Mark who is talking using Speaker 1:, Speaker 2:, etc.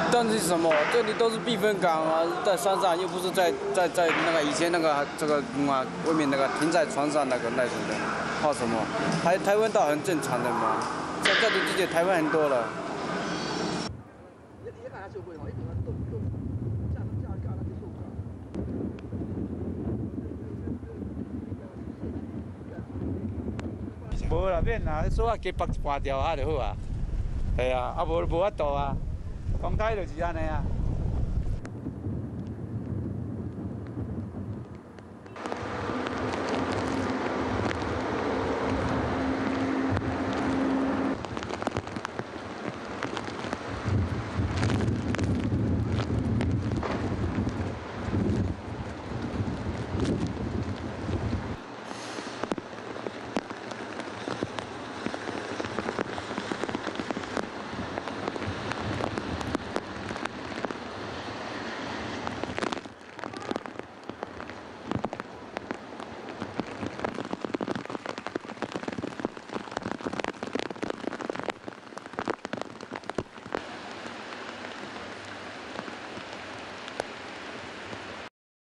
Speaker 1: 但是什么？这里都是避风港啊，在山上，又不是在那个以前那个这个外面那个停在船上那种的，怕什么？台湾倒很正常的嘛，在这种季节台湾很多了。无啦，免啦，锁啊加拔掉啊就好啊。系啊，无法度啊，公开就是安尼啊。